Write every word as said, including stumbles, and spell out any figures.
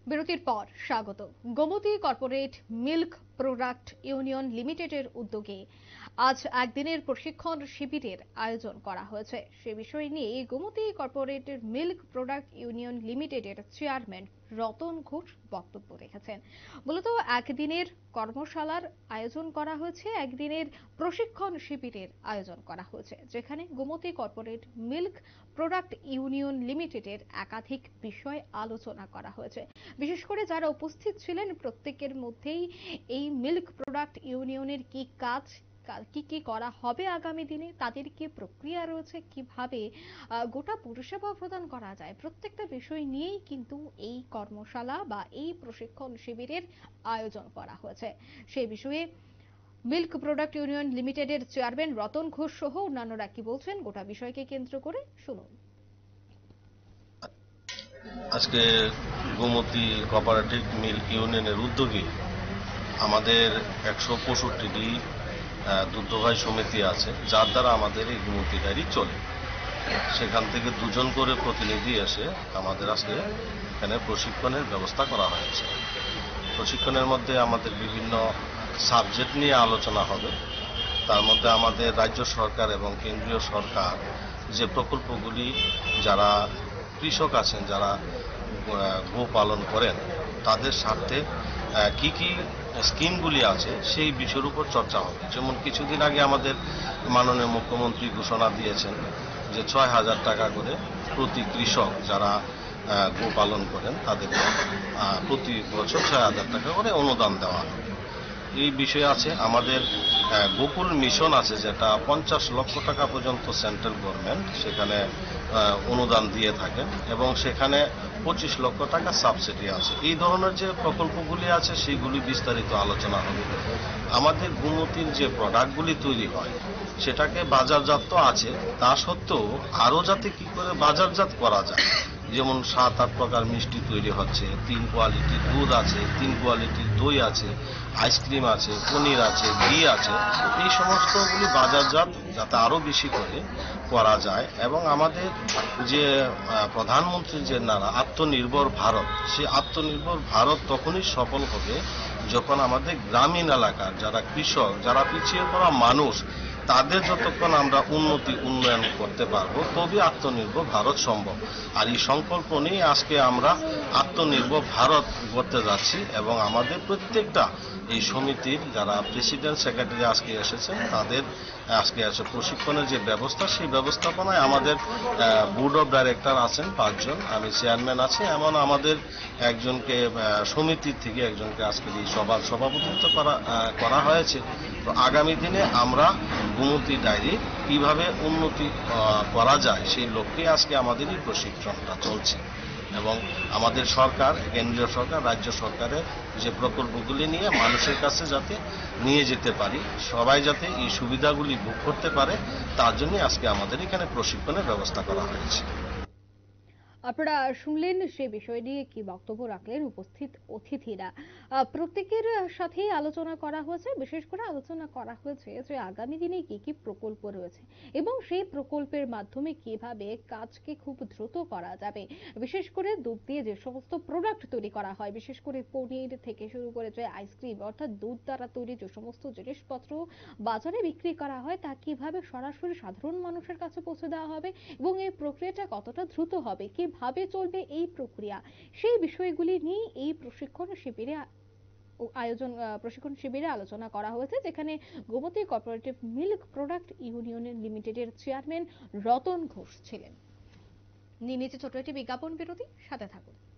বিরতির পর স্বাগত। Gomati corporate milk product union লিমিটেডের উদ্যোগে আজ একদিনের প্রশিক্ষণ শিবিরের আয়োজন করা হয়েছে। সে বিষয় নিয়ে Gomati corporate milk product union লিমিটেডের চেয়ারম্যান রতন ঘোষ বক্তব্য রেখেছেন। মূলত একদিনের কর্মশালার আয়োজন করা হয়েছে, একদিনের প্রশিক্ষণ শিবিরের আয়োজন করা হয়েছে, যেখানে Gomati corporate milk product union লিমিটেডের একাধিক বিষয় আলোচনা করা হয়েছে। বিশেষ করে যারা উপস্থিত ছিলেন প্রত্যেকের মধ্যেই এই মিল্ক প্রোডাক্ট ইউনিয়নের কি কাজ, কি কি করা হবে আগামী দিনে, তাদের কি প্রক্রিয়া রয়েছে, কিভাবে গোটা পরিষেবা প্রদান করা যায়, প্রত্যেকটা বিষয় নিয়েই কিন্তু এই কর্মশালা বা এই প্রশিক্ষণ শিবিরের আয়োজন করা হয়েছে। সেই বিষয়ে মিল্ক প্রোডাক্ট ইউনিয়ন লিমিটেডের চেয়ারম্যান রতন ঘোষ সহ অন্যান্যরা কি বলছেন গোটা বিষয়কে কেন্দ্র করে শুনুন। আজকে গোমতী কোঅপারেটিভ মিল্ক ইউনিয়নের উদ্যোগে আমাদের একশো পঁয়ষট্টিটি দুগ্ধভাই সমিতি আছে, যার দ্বারা আমাদের এই গোমতী ডায়েরি চলে। সেখান থেকে দুজন করে প্রতিনিধি এসে আমাদের আজকে এখানে প্রশিক্ষণের ব্যবস্থা করা হয়েছে। প্রশিক্ষণের মধ্যে আমাদের বিভিন্ন সাবজেক্ট নিয়ে আলোচনা হবে। তার মধ্যে আমাদের রাজ্য সরকার এবং কেন্দ্রীয় সরকার যে প্রকল্পগুলি যারা কৃষক আছেন, যারা গো পালন করেন, তাদের স্বার্থে কি কি স্কিমগুলি আছে সেই বিষয়ের উপর চর্চা হবে। যেমন কিছুদিন আগে আমাদের মাননীয় মুখ্যমন্ত্রী ঘোষণা দিয়েছেন যে ছয় হাজার টাকা করে প্রতি কৃষক যারা গো পালন করেন তাদেরকে প্রতি বছর ছয় হাজার টাকা করে অনুদান দেওয়া হবে। এই বিষয়ে আছে আমাদের গোকুল মিশন আছে, যেটা পঞ্চাশ লক্ষ টাকা পর্যন্ত সেন্ট্রাল গভর্নমেন্ট সেখানে অনুদান দিয়ে থাকেন এবং সেখানে পঁচিশ লক্ষ টাকা সাবসিডি আছে। এই ধরনের যে প্রকল্পগুলি আছে সেইগুলি বিস্তারিত আলোচনা হবে। আমাদের গোমতীর যে প্রোডাক্টগুলি তৈরি হয় সেটাকে বাজারজাত তো আছে, তা সত্ত্বেও আরও যাতে কি করে বাজারজাত করা যায়, যেমন সাত আট প্রকার মিষ্টি তৈরি হচ্ছে, তিন কোয়ালিটির দুধ আছে, তিন কোয়ালিটির দই আছে, আইসক্রিম আছে, পনির আছে, ঘি আছে, এই সমস্তগুলি বাজারজাত যাতে আরও বেশি করে করা যায়। এবং আমাদের যে প্রধানমন্ত্রীর যে নারা আত্মনির্ভর ভারত, সেই আত্মনির্ভর ভারত তখনই সফল হবে যখন আমাদের গ্রামীণ এলাকার যারা কৃষক, যারা পিছিয়ে পড়া মানুষ, তাদের যতক্ষণ আমরা উন্নতি উন্নয়ন করতে পারবো তবে আত্মনির্ভর ভারত সম্ভব। আর এই সংকল্প নিয়ে আজকে আমরা আত্মনির্ভর ভারত করতে যাচ্ছি এবং আমাদের প্রত্যেকটা এই সমিতির যারা প্রেসিডেন্ট সেক্রেটারি আজকে এসেছেন তাদের আজকে আছে প্রশিক্ষণের যে ব্যবস্থা, সেই ব্যবস্থাপনায় আমাদের বোর্ড অফ ডাইরেক্টর আছেন পাঁচজন, আমি চেয়ারম্যান আছি, এমন আমাদের একজনকে সমিতির থেকে একজনকে আজকে এই সভার সভাপতিত্ব করা করা হয়েছে। তো আগামী দিনে আমরা গোমতী ডায়েরি কিভাবে উন্নতি করা যায় সেই লক্ষ্যে আজকে আমাদের এই প্রশিক্ষণটা চলছে এবং আমাদের সরকার, কেন্দ্রীয় সরকার, রাজ্য সরকারের যে প্রকল্পগুলি নিয়ে মানুষের কাছে যাতে নিয়ে যেতে পারি, সবাই যাতে এই সুবিধাগুলি ভোগ করতে পারে, তার জন্য আজকে আমাদের এখানে প্রশিক্ষণের ব্যবস্থা করা হয়েছে। আপনারা শুনলেন সে বিষয় নিয়ে কি বক্তব্য রাখলেন উপস্থিত অতিথিরা। প্রত্যেকের সাথেই আলোচনা করা হয়েছে, বিশেষ করে আলোচনা করা হয়েছে যে আগামী দিনে কি কি প্রকল্প রয়েছে এবং সেই প্রকল্পের মাধ্যমে কিভাবে কাজকে খুব দ্রুত করা যাবে। বিশেষ করে দুধ দিয়ে যে সমস্ত প্রোডাক্ট তৈরি করা হয়, বিশেষ করে পনির থেকে শুরু করে যে আইসক্রিম, অর্থাৎ দুধ দ্বারা তৈরি যে সমস্ত জিনিসপত্র বাজারে বিক্রি করা হয় তা কিভাবে সরাসরি সাধারণ মানুষের কাছে পৌঁছে দেওয়া হবে এবং এই প্রক্রিয়াটা কতটা দ্রুত হবে, কি ভাবে চলবে এই প্রক্রিয়া, সেই বিষয়গুলি নিয়ে এই প্রশিক্ষণ শিবিরে আয়োজন প্রশিক্ষণ শিবিরে আলোচনা করা হয়েছে, যেখানে Gomati cooperative milk product union লিমিটেডের চেয়ারম্যান রতন ঘোষ ছিলেন। নিয়ে নিচে ছোট একটি বিজ্ঞাপন বিরতি, সাথে থাকুন।